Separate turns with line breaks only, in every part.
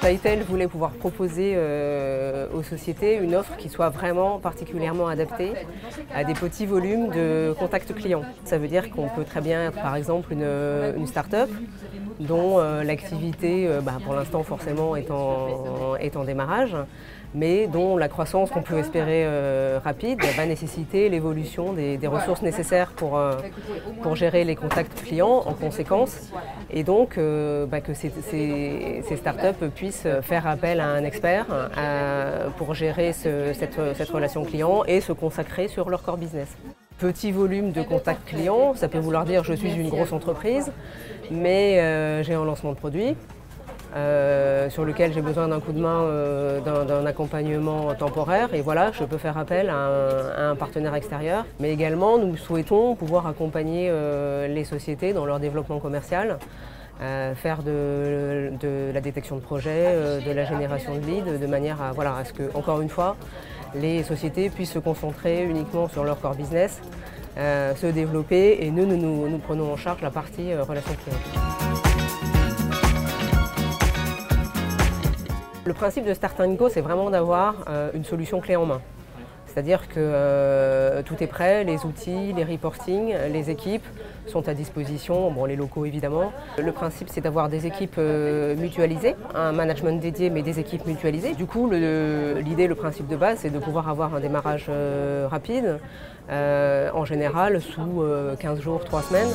Sitel voulait pouvoir proposer aux sociétés une offre qui soit vraiment particulièrement adaptée à des petits volumes de contact client. Ça veut dire qu'on peut très bien être par exemple une start-up dont l'activité pour l'instant forcément est en démarrage, mais dont la croissance qu'on peut espérer rapide va nécessiter l'évolution des ressources nécessaires pour gérer les contacts clients en conséquence, et donc que ces startups puissent faire appel à un expert pour gérer cette relation client et se consacrer sur leur core business. Petit volume de contact client, ça peut vouloir dire je suis une grosse entreprise, mais j'ai un lancement de produit. Sur lequel j'ai besoin d'un coup de main, d'un accompagnement temporaire, et voilà, je peux faire appel à un partenaire extérieur. Mais également, nous souhaitons pouvoir accompagner les sociétés dans leur développement commercial, faire de la détection de projets, de la génération de leads, de manière à ce que, encore une fois, les sociétés puissent se concentrer uniquement sur leur core business, se développer, et nous prenons en charge la partie relation client. Le principe de Start & Go, c'est vraiment d'avoir une solution clé en main. C'est-à-dire que tout est prêt, les outils, les reporting, les équipes sont à disposition, les locaux évidemment. Le principe, c'est d'avoir des équipes mutualisées, un management dédié mais des équipes mutualisées. Du coup, l'idée, le principe de base, c'est de pouvoir avoir un démarrage rapide, en général sous 15 jours, 3 semaines.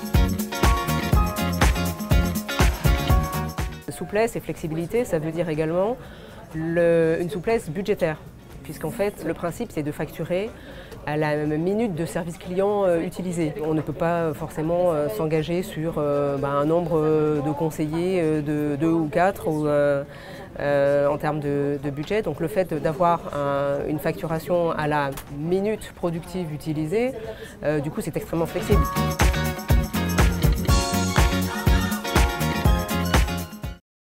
Souplesse et flexibilité, ça veut dire également une souplesse budgétaire, puisqu'en fait le principe c'est de facturer à la minute de service client utilisé. On ne peut pas forcément s'engager sur un nombre de conseillers de 2 ou 4 en termes de budget. Donc le fait d'avoir une facturation à la minute productive utilisée, du coup c'est extrêmement flexible.